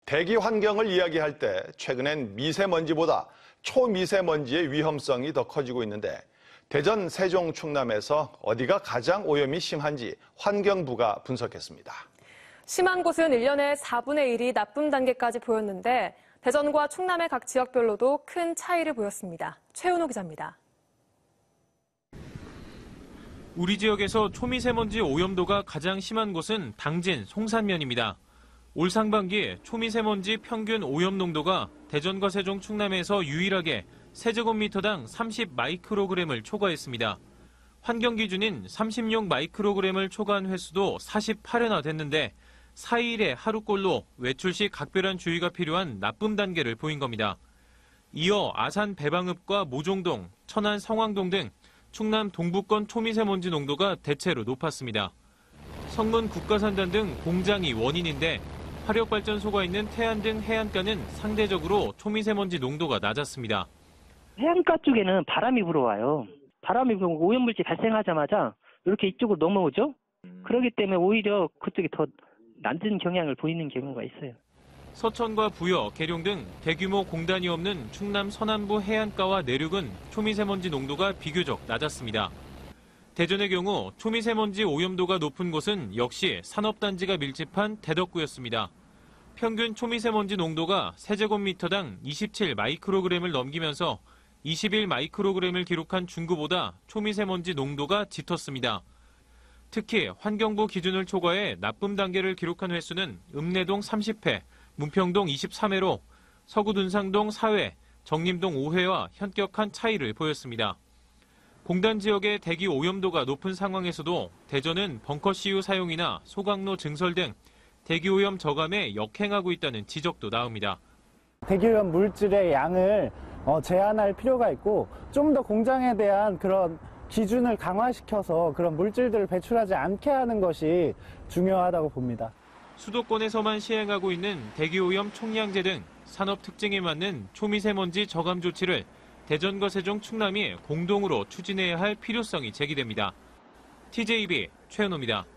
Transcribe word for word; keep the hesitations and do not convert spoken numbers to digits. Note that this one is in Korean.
대기 환경을 이야기할 때 최근엔 미세먼지보다 초미세먼지의 위험성이 더 커지고 있는데 대전, 세종, 충남에서 어디가 가장 오염이 심한지 환경부가 분석했습니다. 심한 곳은 일 년에 사분의 일이 나쁨 단계까지 보였는데 대전과 충남의 각 지역별로도 큰 차이를 보였습니다. 최은호 기자입니다. 우리 지역에서 초미세먼지 오염도가 가장 심한 곳은 당진, 송산면입니다. 올 상반기 초미세먼지 평균 오염 농도가 대전과 세종, 충남에서 유일하게 세제곱미터당 삼십 마이크로그램을 초과했습니다. 환경 기준인 삼십육 마이크로그램을 초과한 횟수도 사십팔 회나 됐는데 사 일의 하루꼴로 외출 시 각별한 주의가 필요한 나쁨 단계를 보인 겁니다. 이어 아산 배방읍과 모종동, 천안 성황동 등 충남 동부권 초미세먼지 농도가 대체로 높았습니다. 성문 국가산단 등 공장이 원인인데 화력발전소가 있는 태안 등 해안가는 상대적으로 초미세먼지 농도가 낮았습니다. 해안가 쪽에는 바람이 불어와요. 바람이 불고 오염물질 발생하자마자 이렇게 이쪽으로 넘어오죠. 그렇기 때문에 오히려 그쪽이 더 낮은 경향을 보이는 경우가 있어요. 서천과 부여, 계룡 등 대규모 공단이 없는 충남 서남부 해안가와 내륙은 초미세먼지 농도가 비교적 낮았습니다. 대전의 경우 초미세먼지 오염도가 높은 곳은 역시 산업단지가 밀집한 대덕구였습니다. 평균 초미세먼지 농도가 세제곱미터당 이십칠 마이크로그램을 넘기면서 이십일 마이크로그램을 기록한 중구보다 초미세먼지 농도가 짙었습니다. 특히 환경부 기준을 초과해 나쁨 단계를 기록한 횟수는 읍내동 삼십 회, 문평동 이십삼 회로 서구둔상동 사 회, 정림동 오 회와 현격한 차이를 보였습니다. 공단 지역의 대기 오염도가 높은 상황에서도 대전은 벙커씨유 사용이나 소각로 증설 등 대기오염 저감에 역행하고 있다는 지적도 나옵니다. 대기오염 물질의 양을 제한할 필요가 있고 좀 더 공장에 대한 그런 기준을 강화시켜서 그런 물질들을 배출하지 않게 하는 것이 중요하다고 봅니다. 수도권에서만 시행하고 있는 대기오염 총량제 등 산업 특징에 맞는 초미세먼지 저감 조치를 대전과 세종, 충남이 공동으로 추진해야 할 필요성이 제기됩니다. 티제이비 최은호입니다.